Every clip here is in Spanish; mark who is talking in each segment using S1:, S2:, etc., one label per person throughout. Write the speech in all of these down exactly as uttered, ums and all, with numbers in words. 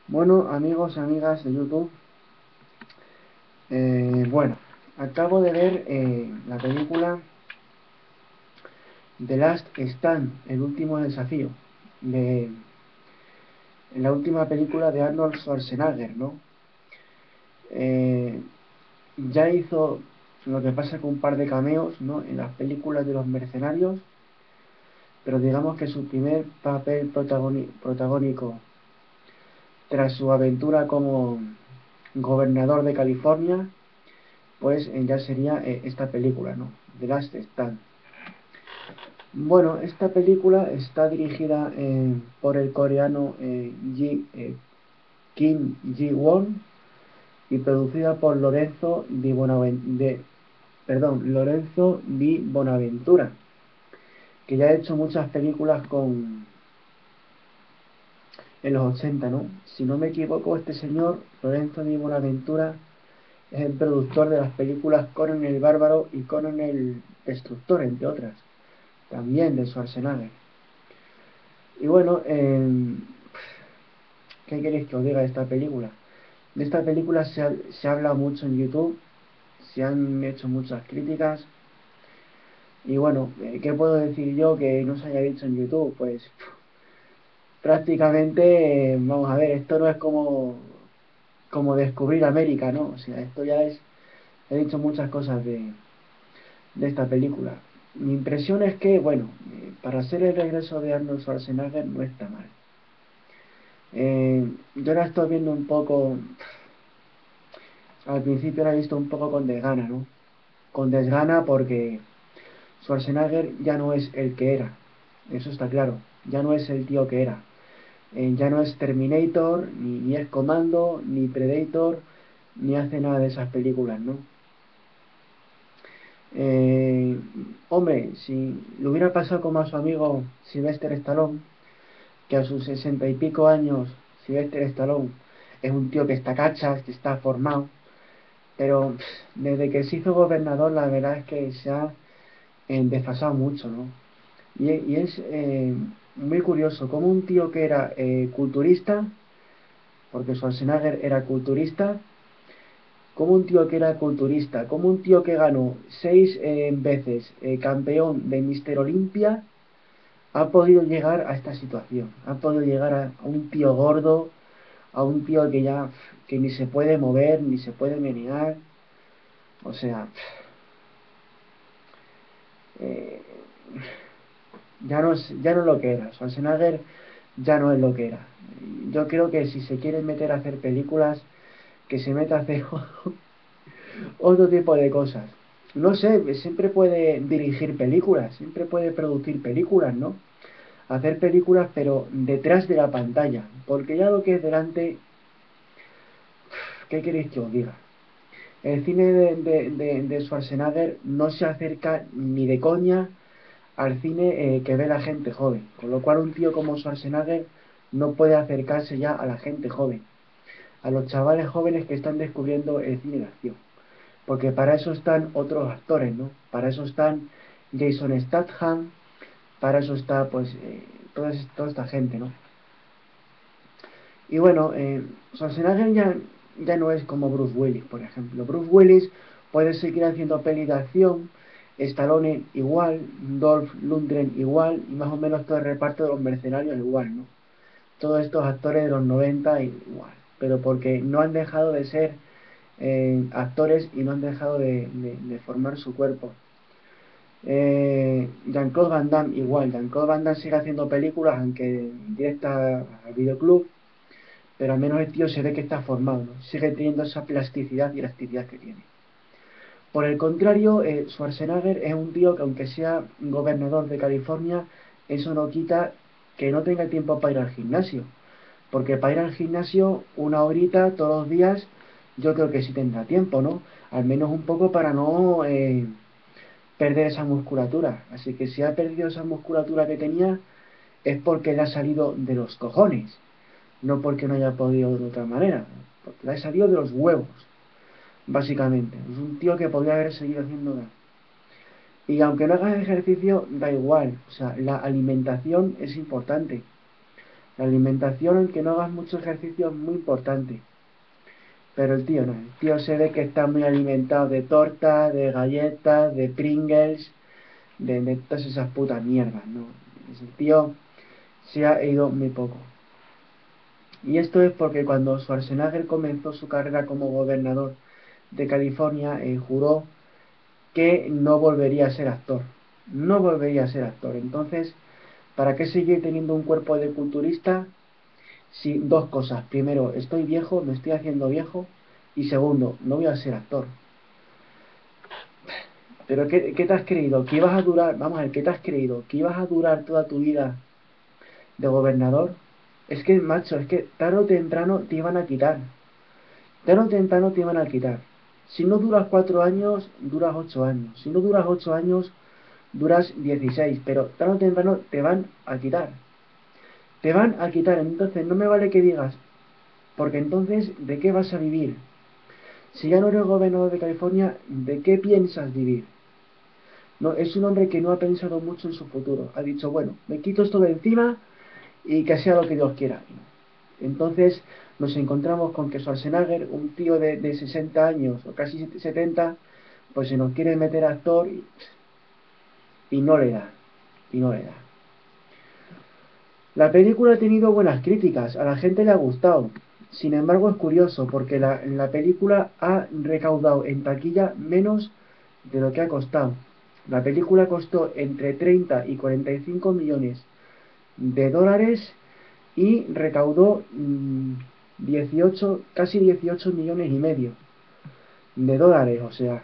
S1: Bueno, amigos y amigas de YouTube, eh, bueno, acabo de ver eh, la película The Last Stand, el último desafío, de la última película de Arnold Schwarzenegger, ¿no? Eh, ya hizo lo que pasa con un par de cameos, ¿no? En las películas de los mercenarios, pero digamos que su primer papel protagónico tras su aventura como gobernador de California pues eh, ya sería eh, esta película, ¿no? The Last Stand. Bueno, esta película está dirigida eh, por el coreano eh, Ji- eh, Kim Ji-won y producida por Lorenzo Di Bonaven- de, perdón, Lorenzo Di Bonaventura, que ya ha hecho muchas películas con en los ochenta, ¿no? Si no me equivoco, este señor, Lorenzo Di Bonaventura, es el productor de las películas Conan el Bárbaro y Conan el Destructor, entre otras, también de Schwarzenegger. Y bueno, eh, ¿qué queréis que os diga de esta película? De esta película se, ha, se habla mucho en YouTube, se han hecho muchas críticas. Y bueno, eh, ¿qué puedo decir yo que no se haya dicho en YouTube? Pues prácticamente, eh, vamos a ver, esto no es como, como descubrir América, ¿no? O sea, esto ya es, he dicho muchas cosas de, de esta película. Mi impresión es que, bueno, eh, para hacer el regreso de Arnold Schwarzenegger no está mal. Eh, yo la estoy viendo un poco, al principio la he visto un poco con desgana, ¿no? Con desgana porque Schwarzenegger ya no es el que era, eso está claro, ya no es el tío que era. Eh, ya no es Terminator, ni, ni es Comando, ni Predator, ni hace nada de esas películas, ¿no? Eh, Hombre, si le hubiera pasado como a su amigo Sylvester Stallone, que a sus sesenta y pico años, Sylvester Stallone es un tío que está cachas, que está formado, pero pff, desde que se hizo gobernador la verdad es que se ha eh, desfasado mucho, ¿no? Y, y es eh, muy curioso, como un tío que era eh, culturista, porque Schwarzenegger era culturista, como un tío que era culturista, como un tío que ganó seis eh, veces eh, campeón de Mister Olimpia, ha podido llegar a esta situación, ha podido llegar a, a un tío gordo, a un tío que ya pff, que ni se puede mover, ni se puede menear, o sea, pff, eh, ya no es, ya no es lo que era. Schwarzenegger ya no es lo que era. Yo creo que si se quiere meter a hacer películas, que se meta a hacer otro tipo de cosas. No sé, siempre puede dirigir películas, siempre puede producir películas, ¿no? Hacer películas, pero detrás de la pantalla. Porque ya lo que es delante, ¿qué queréis que os diga? El cine de, de, de, de Schwarzenegger no se acerca ni de coña al cine eh, que ve la gente joven. Con lo cual un tío como Schwarzenegger no puede acercarse ya a la gente joven, a los chavales jóvenes que están descubriendo el cine de acción. Porque para eso están otros actores, ¿no? Para eso están Jason Statham, para eso está pues eh, toda, toda esta gente, ¿no? Y bueno, eh, Schwarzenegger ya, ya no es como Bruce Willis, por ejemplo. Bruce Willis puede seguir haciendo pelis de acción, Stallone igual, Dolph Lundgren igual, y más o menos todo el reparto de los mercenarios igual, ¿no? Todos estos actores de los noventa igual, pero porque no han dejado de ser eh, actores y no han dejado de, de, de formar su cuerpo. Eh, Jean-Claude Van Damme igual, Jean-Claude Van Damme sigue haciendo películas, aunque directa al videoclub, pero al menos el tío se ve que está formado, ¿no? Sigue teniendo esa plasticidad y elasticidad que tiene. Por el contrario, eh, Schwarzenegger es un tío que aunque sea gobernador de California, eso no quita que no tenga tiempo para ir al gimnasio. Porque para ir al gimnasio una horita todos los días, yo creo que sí tendrá tiempo, ¿no? Al menos un poco para no eh, perder esa musculatura. Así que si ha perdido esa musculatura que tenía, es porque le ha salido de los cojones. No porque no haya podido de otra manera. Porque le ha salido de los huevos, básicamente. Es un tío que podría haber seguido haciendo nada. Y aunque no hagas ejercicio, da igual. O sea, la alimentación es importante. La alimentación, aunque no hagas mucho ejercicio, es muy importante. Pero el tío no, el tío se ve que está muy alimentado de tortas, de galletas, de Pringles, de, de todas esas putas mierdas, ¿no? Ese tío se ha ido muy poco. Y esto es porque cuando Schwarzenegger comenzó su carrera como gobernador de California, eh, juró que no volvería a ser actor. No volvería a ser actor. Entonces, ¿para qué seguir teniendo un cuerpo de culturista? Si dos cosas. Primero, estoy viejo, me estoy haciendo viejo. Y segundo, no voy a ser actor. Pero ¿qué, qué te has creído? ¿Que ibas a durar? Vamos a ver, ¿qué te has creído? ¿Que ibas a durar toda tu vida de gobernador? Es que, macho, es que tarde o temprano te iban a quitar. Tarde o temprano te iban a quitar. Si no duras cuatro años, duras ocho años. Si no duras ocho años, duras dieciséis. Pero tarde o temprano te van a quitar. Te van a quitar. Entonces no me vale que digas, porque entonces, ¿de qué vas a vivir? Si ya no eres gobernador de California, ¿de qué piensas vivir? No, es un hombre que no ha pensado mucho en su futuro. Ha dicho, bueno, me quito esto de encima y que sea lo que Dios quiera. Entonces nos encontramos con que Schwarzenegger, un tío de, de sesenta años o casi setenta, pues se nos quiere meter actor y, y no le da. Y no le da. La película ha tenido buenas críticas, a la gente le ha gustado. Sin embargo, es curioso porque la, la película ha recaudado en taquilla menos de lo que ha costado. La película costó entre treinta y cuarenta y cinco millones de dólares y recaudó mmm, dieciocho, casi dieciocho millones y medio de dólares, o sea,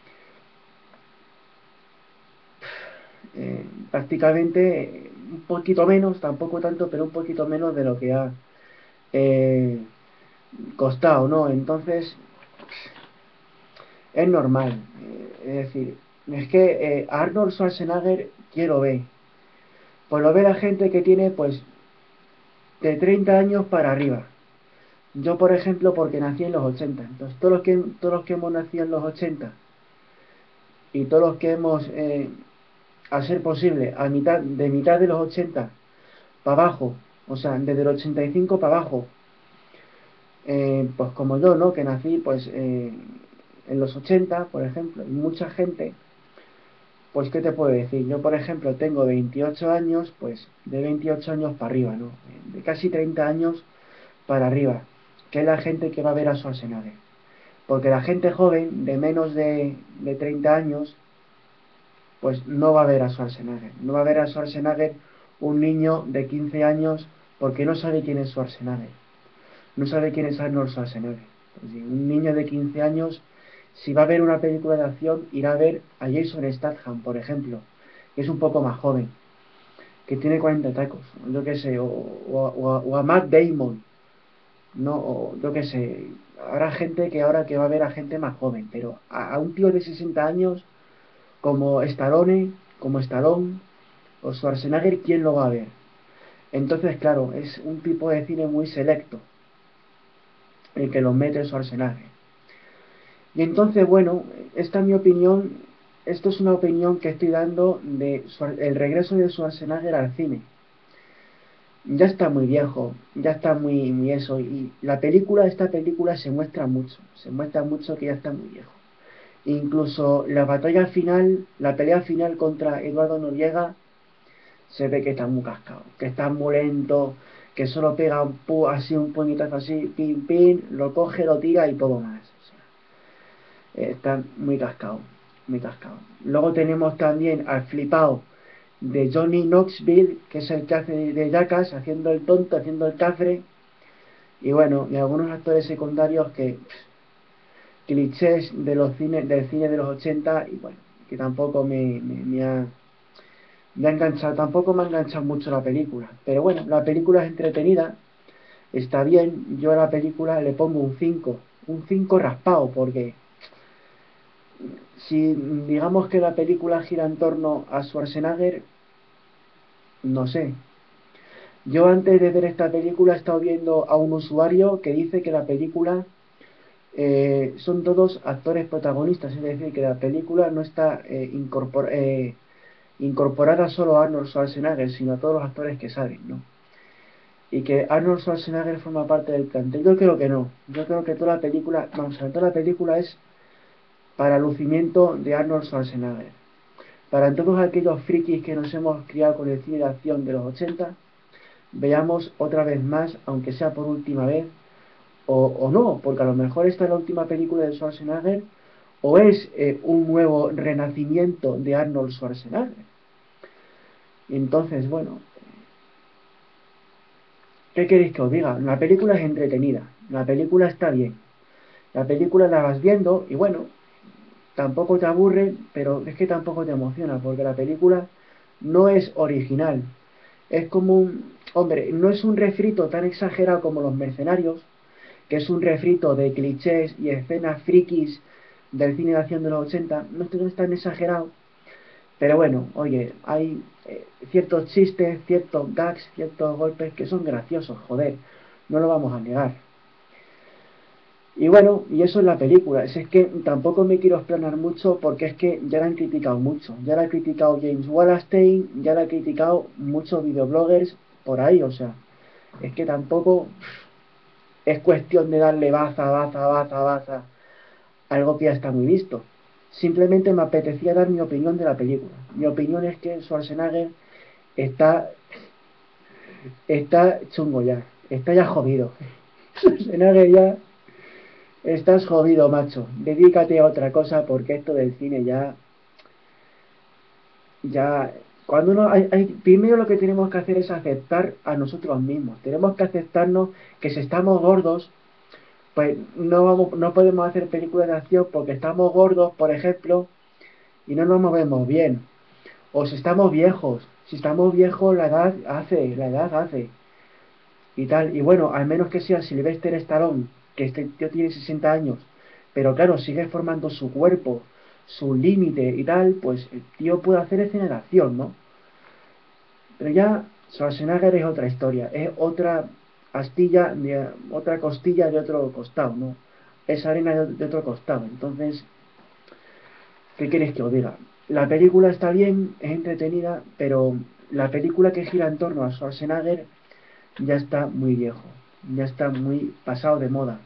S1: eh, prácticamente un poquito menos, tampoco tanto, pero un poquito menos de lo que ha eh, costado, ¿no? Entonces, es normal, eh, es decir, es que eh, Arnold Schwarzenegger quiero ver, pues lo ve la gente que tiene pues de treinta años para arriba. Yo, por ejemplo, porque nací en los ochenta, entonces todos los que, todos los que hemos nacido en los ochenta y todos los que hemos, eh, a ser posible, a mitad, de mitad de los ochenta para abajo, o sea, desde el ochenta y cinco para abajo, eh, pues como yo, ¿no? Que nací pues eh, en los ochenta, por ejemplo, y mucha gente, pues ¿qué te puedo decir? Yo, por ejemplo, tengo veintiocho años, pues de veintiocho años para arriba, ¿no? De casi treinta años para arriba, que es la gente que va a ver a Schwarzenegger. Porque la gente joven, de menos de, de treinta años, pues no va a ver a Schwarzenegger. No va a ver a Schwarzenegger un niño de quince años porque no sabe quién es Schwarzenegger. No sabe quién es Arnold Schwarzenegger. Pues, si un niño de quince años, si va a ver una película de acción, irá a ver a Jason Statham, por ejemplo, que es un poco más joven, que tiene cuarenta tacos, yo qué sé, o, o, o, a, o a Matt Damon, no, o yo qué sé. Habrá gente que ahora que va a ver a gente más joven, pero a, a un tío de sesenta años como Stallone, como Stallone o Schwarzenegger, ¿quién lo va a ver? Entonces, claro, es un tipo de cine muy selecto el que lo mete Schwarzenegger. Y entonces, bueno, esta es mi opinión, esto es una opinión que estoy dando de el regreso de Schwarzenegger al cine. Ya está muy viejo, ya está muy, muy eso, y la película, esta película se muestra mucho, se muestra mucho que ya está muy viejo. Incluso la batalla final, la pelea final contra Eduardo Noriega, se ve que está muy cascado, que está muy lento, que solo pega un pu así, un puñetazo así, pin, pin, lo coge, lo tira y todo más. O sea, eh, está muy cascado, muy cascado. Luego tenemos también al flipado de Johnny Knoxville, que es el que hace de Jackass, haciendo el tonto, haciendo el cafre, y bueno, y algunos actores secundarios que pff, clichés de los cines, del cine de los ochenta, y bueno, que tampoco me, me, me ha me ha enganchado, tampoco me ha enganchado mucho la película, pero bueno, la película es entretenida, está bien. Yo a la película le pongo un cinco, un cinco raspado, porque si digamos que la película gira en torno a Schwarzenegger, no sé. Yo antes de ver esta película he estado viendo a un usuario que dice que la película eh, son todos actores protagonistas, es decir, que la película no está eh, incorpor eh, incorporada solo a Arnold Schwarzenegger, sino a todos los actores que salen, ¿no? y que Arnold Schwarzenegger forma parte del plantel. Yo creo que no. Yo creo que toda la película, vamos a ver, toda la película es para lucimiento de Arnold Schwarzenegger. Para todos aquellos frikis que nos hemos criado con el cine de acción de los ochenta, veamos otra vez más, aunque sea por última vez, o, o no, porque a lo mejor esta es la última película de Schwarzenegger, o es eh, un nuevo renacimiento de Arnold Schwarzenegger. Y entonces, bueno, ¿qué queréis que os diga? La película es entretenida, la película está bien, la película la vas viendo y bueno, tampoco te aburre, pero es que tampoco te emociona, porque la película no es original. Es como un... Hombre, no es un refrito tan exagerado como Los Mercenarios, que es un refrito de clichés y escenas frikis del cine de acción de los ochenta. No es tan exagerado, pero bueno, oye, hay eh, ciertos chistes, ciertos gags, ciertos golpes que son graciosos, joder, no lo vamos a negar. Y bueno, y eso es la película. Es, es que tampoco me quiero explanar mucho porque es que ya la han criticado mucho. Ya la ha criticado James Wallerstein, ya la ha criticado muchos videobloggers por ahí, o sea, es que tampoco es cuestión de darle baza, baza, baza, baza, algo que ya está muy visto. Simplemente me apetecía dar mi opinión de la película. Mi opinión es que Schwarzenegger está, está chungo ya, está ya jodido. Schwarzenegger ya... Estás jodido, macho. Dedícate a otra cosa porque esto del cine ya... Ya... Cuando uno... Hay, hay, primero lo que tenemos que hacer es aceptar a nosotros mismos. Tenemos que aceptarnos que si estamos gordos, pues no, vamos, no podemos hacer películas de acción porque estamos gordos, por ejemplo, y no nos movemos bien. O si estamos viejos. Si estamos viejos, la edad hace, la edad hace. Y tal. Y bueno, al menos que sea Sylvester Stallone, que este tío tiene sesenta años, pero claro, sigue formando su cuerpo, su límite y tal, pues el tío puede hacer escena de acción, ¿no? Pero ya Schwarzenegger es otra historia, es otra astilla, de, otra costilla de otro costado, ¿no? Es arena de, de otro costado. Entonces, ¿qué queréis que os diga? La película está bien, es entretenida, pero la película que gira en torno a Schwarzenegger ya está muy viejo, ya está muy pasado de moda.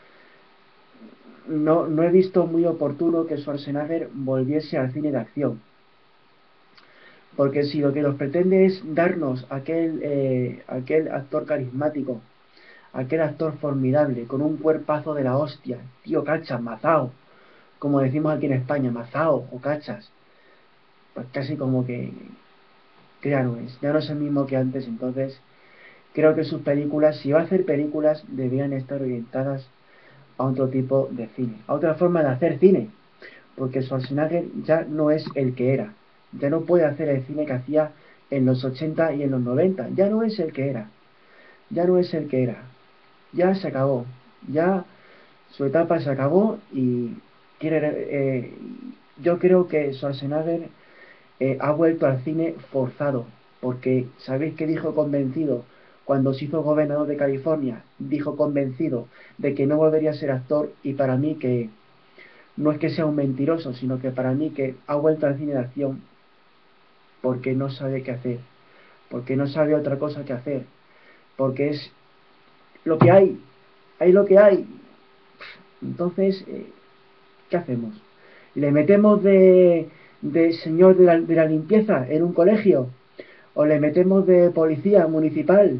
S1: No, no he visto muy oportuno que Schwarzenegger volviese al cine de acción. Porque si lo que nos pretende es darnos aquel, eh, aquel actor carismático, aquel actor formidable, con un cuerpazo de la hostia, tío cachas, mazao, como decimos aquí en España, mazao o cachas, pues casi como que, que ya no es, ya no es el mismo que antes. Entonces creo que sus películas, si va a hacer películas, deberían estar orientadas a otro tipo de cine, a otra forma de hacer cine, porque Schwarzenegger ya no es el que era, ya no puede hacer el cine que hacía en los ochenta y en los noventa, ya no es el que era, ya no es el que era, ya se acabó, ya su etapa se acabó y quiere, eh, yo creo que Schwarzenegger eh, ha vuelto al cine forzado, porque sabéis que dijo convencido cuando se hizo gobernador de California, dijo convencido de que no volvería a ser actor, y para mí que no es que sea un mentiroso, sino que para mí que ha vuelto al cine de acción porque no sabe qué hacer, porque no sabe otra cosa que hacer, porque es lo que hay, hay lo que hay. Entonces, eh, ¿qué hacemos? ¿Le metemos de, de señor de la, de la limpieza en un colegio? ¿O le metemos de policía municipal?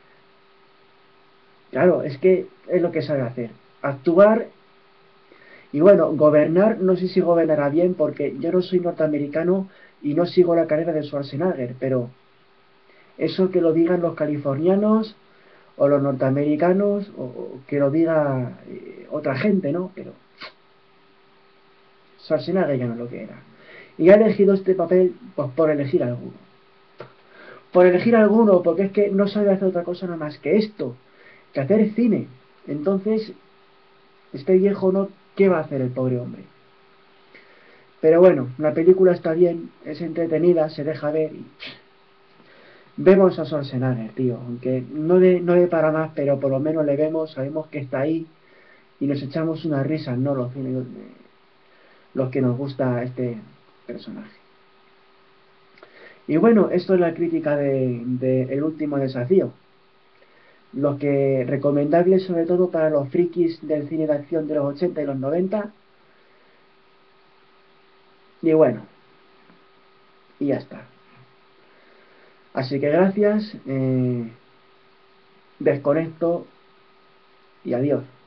S1: Claro, es que es lo que sabe hacer. Actuar y bueno, gobernar, no sé si gobernará bien porque yo no soy norteamericano y no sigo la carrera de Schwarzenegger, pero eso que lo digan los californianos o los norteamericanos o, o que lo diga eh, otra gente, ¿no? Pero Schwarzenegger ya no es lo que era. Y ha elegido este papel pues por elegir alguno. Por elegir alguno, porque es que no sabe hacer otra cosa nada más que esto, que hacer cine. Entonces, este viejo no, ¿qué va a hacer el pobre hombre? Pero bueno, la película está bien, es entretenida, se deja ver y vemos a Schwarzenegger, tío, aunque no le, no le para más, pero por lo menos le vemos, sabemos que está ahí y nos echamos una risa, no los, los que nos gusta este personaje. Y bueno, esto es la crítica de, de El Último Desafío. Los que recomendables sobre todo para los frikis del cine de acción de los ochenta y los noventa. Y bueno, y ya está. Así que gracias, eh, desconecto y adiós.